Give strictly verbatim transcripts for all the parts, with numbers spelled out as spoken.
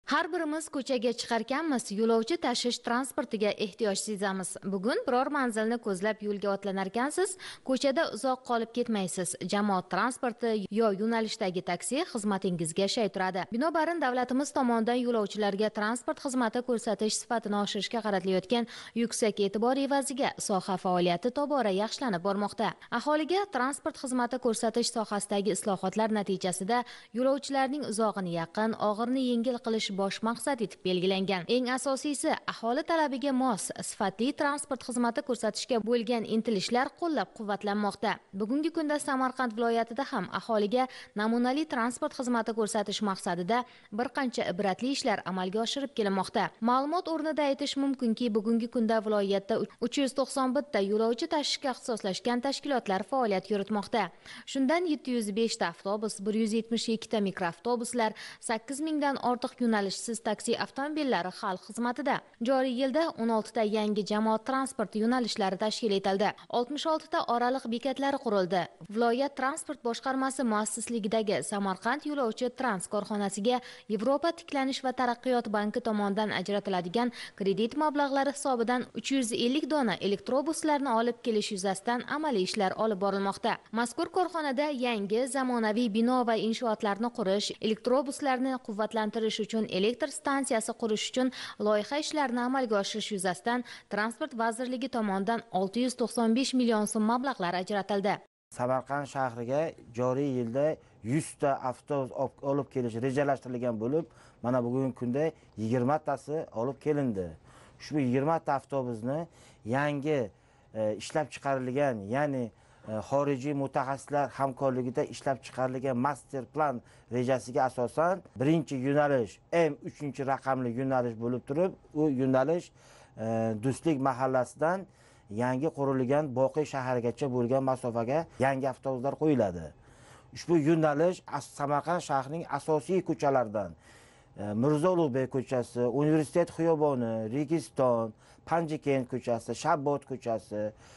Har birimiz ko'chaga chiqarkanmiz, yo'lovchi tashish transportiga ehtiyoj sezamiz. Bugun biror manzilni ko'zlab yo'lga otlanarkansiz, ko'chada uzoq qolib ketmaysiz. Jamoat transporti yo yo'nalishdagi taksi xizmatingizga shay turadi. Binobarin davlatimiz tomonidan yo'lovchilarga transport xizmati ko'rsatish sifatini oshirishga qaratilayotgan yuksak e'tibor evaziga soha faoliyati tobora yaxshilanib bormoqda. Aholiga transport xizmati ko'rsatish sohasidagi islohotlar natijasida yo'lovchilarning uzog'ini yaqin, og'irni yengil qilish bosh maqsad etib belgilangan. Eng asosiysi, aholi talabiga mos, sifatli transport xizmati ko'rsatishga bo'lgan intilishlar qo'llab-quvvatlanmoqda. Bugungi kunda Samarqand viloyatida ham aholiga namunali transport xizmati ko'rsatish maqsadida bir qancha ibratli ishlar amalga oshirib kelinmoqda. Ma'lumot o'rnida aytish mumkinki, bugungi kunda viloyatda uch yuz to'qson bir ta yo'lovchi tashishga ixtisoslashgan tashkilotlar faoliyat yuritmoqda. Shundan yetti yuz besh ta avtobus, bir yuz yetmish ikki ta mikroavtobuslar, sakkiz mingdan ortiq yo'nalishsiz taksi avtomobillari xalq xizmatida. Joriy yilda o'n olti ta yangi jamoat transporti yo'nalishlari tashkil etildi. oltmish olti ta oraliq bekatlari qurildi. Viloyat transport boshqarmasi muassisligidagi Samarqand yo'lovchi trans korxonasiga Yevropa tiklanish va taraqqiyot banki tomonidan ajratiladigan kredit mablag'lari hisobidan uch yuz ellik dona elektrobuslarni olib kelish yuzasidan amaliy ishlar olib borilmoqda. Mazkur korxonada yangi zamonaviy bino va inshootlarni qurish, elektrobuslarni quvvatlantirish uchun elektr stansiyasi qurish uchun loyiha ishlarini amalga oshirish yuzasidan Transport vazirligi tomonidan olti yuz to'qson besh million so'm mablag'lar ajratildi. Samarqand shahriga joriy yilda yuz ta avtobus olib kelish rejalashtirilgan bo'lib, mana bugungi kunda yigirma tasi olib kelindi. Ushbu yigirma ta avtobusni yangi e, ishlab chiqarilgan, ya'ni e, xorijiy mutaxassislar hamkorligida ishlab chiqarilgan master plan rejasiga asosan birinchi yo'nalish M uchinchi raqamli yo'nalish bo'lib turib, u yo'nalish e, Do'stlik mahallasidan yangi qurilgan Boqiy shahrigacha bo'lgan masofaga yangi avtobuslar qo'yiladi. Ushbu yo'nalish Samarqand shahrining asosiy ko'chalaridan Mirzo Ulug'bek ko'chasi, Universitet xiyoboni, Registon, Panjikent ko'chasi, Shabbot ko'chasi,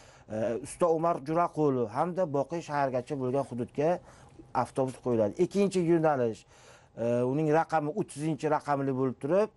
Usta Umar Juraqulov hamda Boqiy shahargacha bo'lgan hududga avtobus qo'yiladi. Ikkinchi yo'nalish uning raqami o'ttizinchi raqamli bo'lib turib,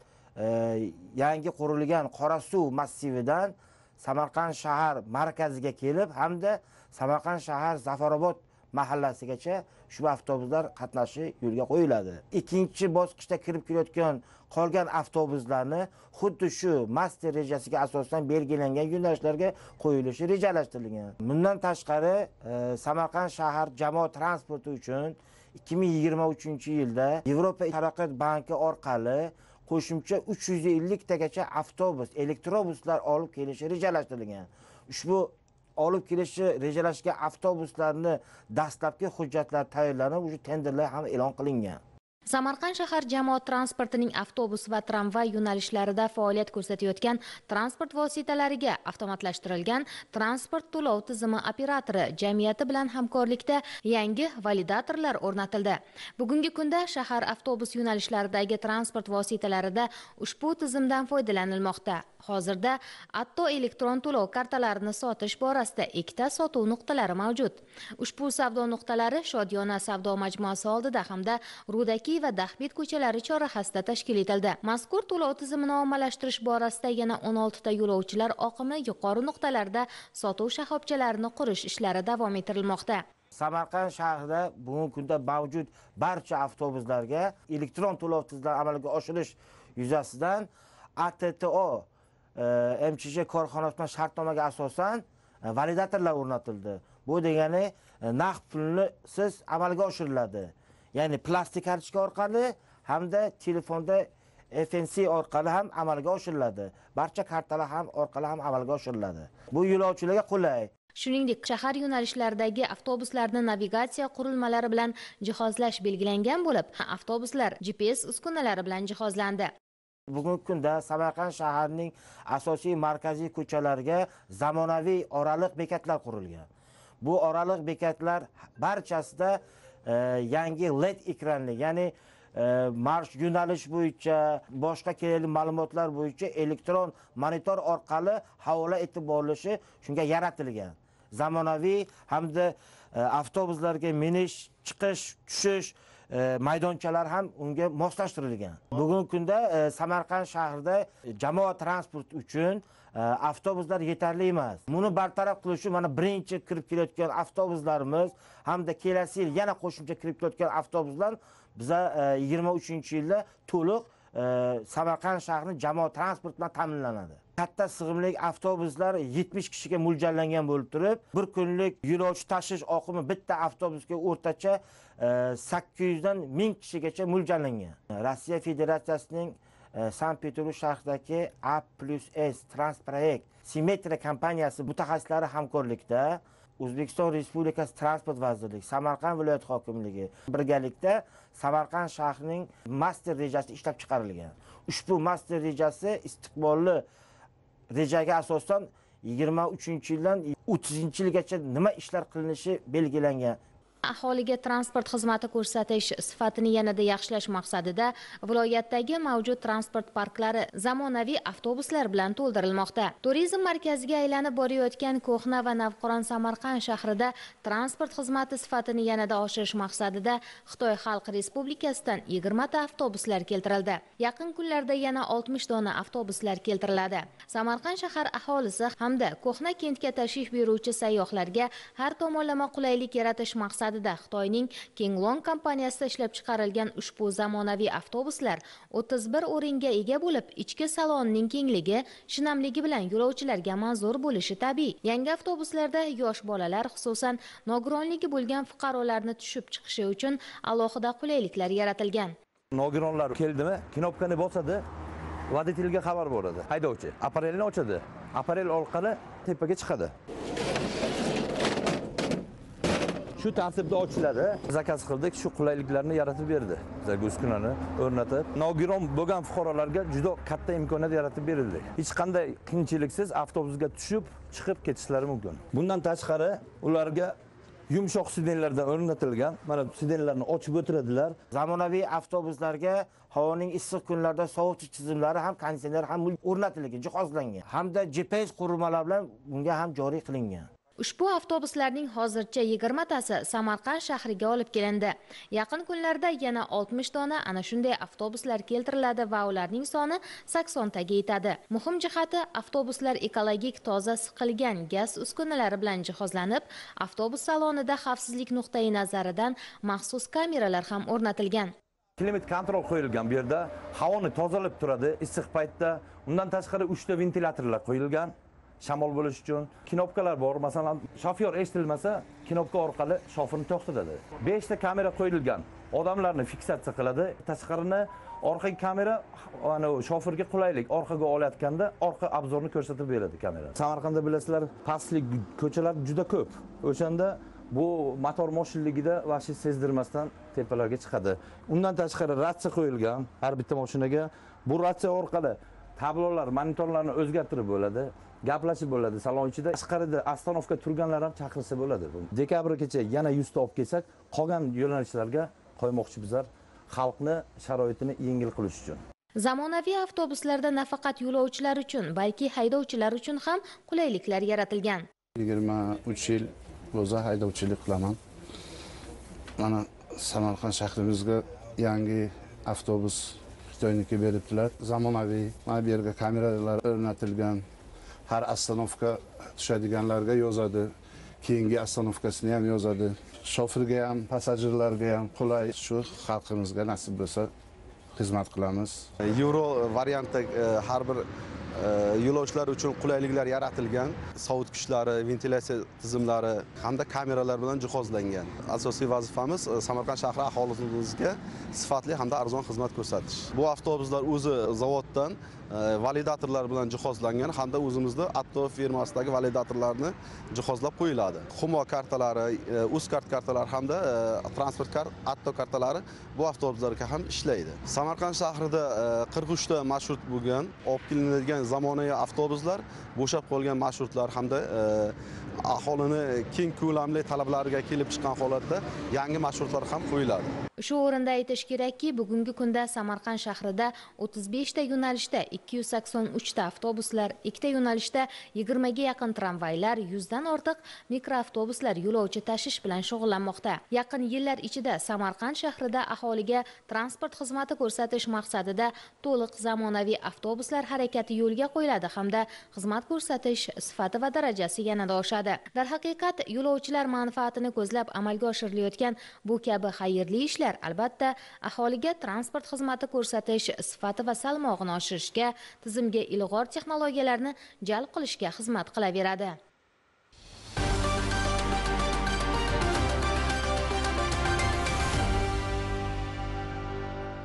yangi qurilgan Qorasuv massividan Samarqand shahar markaziga kelib hamda Samarqand shahar Zafarobod mahallasigacha shu avtobuslar qatnashi yo'lga qo'yiladi. Ikkinchi bosqichda kirib kelayotgan qolgan avtobuslarni xuddi shu master rejasiga asosan belgilangan yo'nalishlarga qo'yilishi rejalashtirilgan. Bundan tashqari e, Samarqand shahar jamoat transporti uchun ikki ming yigirma uchinchi yilda Yevropa taraqqiyot banki orqali qo'shimcha uch yuz ellik tagacha avtobus, elektrobuslar olib kelishi rejalashtirilgan. Ushbu olib kelishi rejalashgan avtobuslarni dastlabki hujjatlar tayyorlanib, o'sha tenderlar ham e'lon qilingan. Samarqand shahar jamoat transportining avtobus va tramvay yo'nalishlarida faoliyat ko'rsatayotgan transport vositalariga avtomatlashtirilgan transport to'lov tizimi operatori jamiyati bilan hamkorlikda yangi validatorlar o'rnatildi. Bugungi kunda shahar avtobus yo'nalishlaridagi transport vositalarida ushbu tizimdan foydalanilmoqda. Hozirda Atto elektron to'lov kartalarini sotish borasida ikkita sotuv nuqtalari mavjud. Ushbu savdo nuqtalari Shodiyona savdo majmuasi oldida hamda Rudaki va Dahbit ko'chalari chorrahasida tashkil etildi. Mazkur to'lov tizimini ommalashtirish borasida yana o'n olti ta yo'lovchilar oqimi yuqori nuqtalarda sotuv shoxobchalarini qurish ishlari davom ettirilmoqda. Samarqand shahrida bugungi kunda mavjud barcha avtobuslarga elektron to'lov tizimini amalga oshirish yuzasidan A T T O M Ch J korxonasidan shartnomaga asosan validatorlar o'rnatildi. Bu degani naqd pulni siz amalga oshiriladi. Ya'ni plastik kartochka orqali hamda telefonda F N C orqali ham amalga oshiriladi. Barcha kartalar ham orqali ham amalga oshiriladi. Bu yo'lovchilarga qulay. Shuningdek, shahar yo'nalishlaridagi avtobuslarni navigatsiya qurilmalari bilan jihozlash belgilangan bo'lib, avtobuslar G P S uskunalari bilan jihozlandi. Bugungi kunda Samarqand shaharining asosiy markaziy ko'chalariga zamonaviy oraliq bekatlar qurilgan. Bu oraliq bekatlar barchasida e, yangi L E D ekranli, ya'ni e, marsh yo'nalish bo'yicha, boshqa kerakli ma'lumotlar bo'yicha elektron monitor orqali havola etib borilishi shunga yaratilgan. Zamonaviy hamda e, avtobuslarga minish, chiqish, tushish e, maydonchalar ham unga moslashtirilgan. Bugungi kunda e, Samarqand shahrida jamoat transporti uchun e, avtobuslar yetarli emas. Buni bartaraf qilish uchun mana birinchi kirib kelayotgan avtobuslarimiz hamda kelasi yil yana qo'shimcha kirib kelayotgan avtobuslar biza e, yigirma uchinchi yilda to'liq e, Samarqand shahrining jamoat transporti bilan ta'minlanadi. Katta sig'imli avtobuslar yetmish kishiga mo'ljallangan bo'lib turib, bir kunlik yo'lovchi tashish oqimi bitta avtobusga o'rtacha sakkiz yuz dan ming kishigacha mo'ljallangan. Rossiya Federatsiyasining Sankt-Peterburg shahridagi A plus S Transproyekt Simetriya kompaniyasi mutaxassislari hamkorlikda O'zbekiston Respublikasi Transport vazirligi, Samarqand viloyat hokimligi birgalikda Samarqand shahrining master rejasi ishlab chiqarilgan. Ushbu master rejasi istiqbolli rejaga asosan yigirma uchinchi yildan o'ttizinchi yilgacha nima ishlar qilinishi belgilangan. Aholiga transport xizmati ko'rsatish sifatini yanada yaxshilash maqsadida viloyatdagi mavjud transport parklari zamonaviy avtobuslar bilan to'ldirilmoqda. Turizm markaziga aylanib borayotgan ko'hna va navqiron Samarqand shahrida transport xizmati sifatini yanada oshirish maqsadida Xitoy Xalq Respublikasidan yigirma ta avtobuslar keltirildi. Yaqin kunlarda yana oltmish dona avtobuslar keltiriladi. Samarqand shahar aholisi hamda ko'hna kentga tashrif buyuruvchi sayyohlarga har tomonlama qulaylik yaratish maqsadida Xitoyning Kinglong kompaniyasida ishlab chiqarilgan ushbu zamonaviy avtobuslar o'ttiz bir o'ringa ega bo'lib, ichki salonining kengligi, shinamligi bilan yo'lovchilarga manzur bo'lishi tabiiy. Yangi avtobuslarda yosh bolalar, xususan nogironligi bo'lgan fuqarolarni tushib chiqishi uchun alohida qulayliklar yaratilgan. Nogironlar keldimi, knopkani bosadi, voditelga xabar beradi. Haydovchi apparelni ochadi. Apparel orqali tepaga chiqadi. Shu tartibda ochiladi. Zakaz qildik, shu qulayliklarni yaratib berdi. Bizlarga uskunani o'rnatib, nogiron bo'lgan fuqarolarga juda katta imkoniyat yaratib berildi. Hech qanday qiyinchiliksiz avtobusga tushib, chiqib ketishlari mumkin. Bundan tashqari, ularga yumshoq sidenlardan o'rnatilgan, mana sidenlarni ochib o'tiradilar. Zamonaviy avtobuslarga havoning issiq kunlarda sovutish tizimlari ham, konditsioner ham o'rnatilgan, jihozlangan. Hamda G P S qurilmalari bilan bunga ham joriy qilingan. Ushbu avtobuslarning hozircha yigirma tasi Samarqand shahriga olib kelindi. Yaqin kunlarda yana oltmish dona ana shunday avtobuslar keltiriladi va ularning soni sakson taga yetadi. Muhim jihati, avtobuslar ekologik toza siqilgan gaz uskunalari bilan jihozlanib, avtobus salonida xavfsizlik nuqtai nazaridan maxsus kameralar ham o'rnatilgan. Klimat kontrol qo'yilgan bu yerda, havoni tozalab turadi issiq paytda. Undan tashqari uchta ventilyatorlar qo'yilgan. Shamol bo'lish uchun knopkalar bor. Masalan, shofyor eshitilmasa, knopka orqali shofirni to'xtatadi. besh ta kamera qo'yilgan. Odamlarni fiksatsiya qiladi. Tashqarini orqaga kamera, ana shofirga qulaylik, orqaga olayotganda orqa obzorni ko'rsatib beradi kamera. Samarqandda bilasizlar, pastlik ko'chalar juda ko'p. O'shanda bu motor moshinligida vashi sezdirmasdan tepalarga chiqadi. Undan tashqari ratsiya qo'yilgan har bitta mashinaga. Bu ratsiya orqali tablolar, monitorlarni o'zgartirib bo'ladi. Gaplashib bo'ladi salon ichida. Tashqarida ostanovka turganlar ham chaqirsa bo'ladi. Dekabrgacha yana yuz ta olib kelsak, qolgan yo'nalishlarga qo'ymoqchi bizlar xalqni sharoitini yengil qilish uchun. Zamonaviy avtobuslarda nafaqat yo'lovchilar uchun, balki haydovchilar uchun ham qulayliklar yaratilgan. yigirma uch yil o'zi haydovchilik qilaman. Mana Samarqand shahrimizga yangi avtobus Xitoyniki beribdilar. Zamonaviy, mana bu yerga kameralar o'rnatilgan. Har ostanovka tushadiganlarga yozadi. Keyingi ostanovkasini ham yozadi. Shofirga ham, passajirlarga ham qulay. Shu xalqimizga nasib bo'lsa xizmat qilamiz. Euro variantda har bir yo'lovchilar uchun qulayliklar yaratilgan. Sovutgichlari, ventilyatsiya tizimlari hamda kameralar bilan jihozlangan. Asosiy vazifamiz Samarqand shahri aholisimizga sifatli hamda arzon xizmat ko'rsatish. Bu avtobuslar o'zi zavoddan validatorlar bilan jihozlangan hamda o'zimizda Atto firmasidagi validatorlarni jihozlab qo'yiladi. Humo kartalari, Uzkart kartalari hamda transport kart, Atto kartalari bu avtobuslarga ham ishlaydi. Samarqand shahrida qirq uch ta marshrut bo'lgan, olib kelinadigan zamonaviy avtobuslar, bo'shab qolgan marshrutlar hamda aholini keng ko'lamli talablariga kelib chiqqan holatda yangi marshrutlar ham qo'yiladi. Shu o'rinda aytish kerakki, bugungi kunda Samarqand shahrida o'ttiz besh ta yo'nalishda ikki yuz sakson uch ta avtobuslar, ikki ta yo'nalishda yigirma ga yaqin tramvaylar, yuz dan ortiq mikroavtobuslar yo'lovchi tashish bilan shug'ullanmoqda. Yaqin yillar ichida Samarqand shahrida aholiga transport xizmati ko'rsatish maqsadida to'liq zamonaviy avtobuslar harakati yo'lga qo'yiladi hamda xizmat ko'rsatish sifati va darajasi yanada oshadi. Darhaqiqat, yo'lovchilar manfaatini ko'zlab amalga oshirilayotgan bu kabi xayrli ishlar albatta aholiga transport xizmati ko'rsatish sifati va salmog'ini oshirishga, tizimga ilg'or texnologiyalarni jalb qilishga xizmat qilaveradi.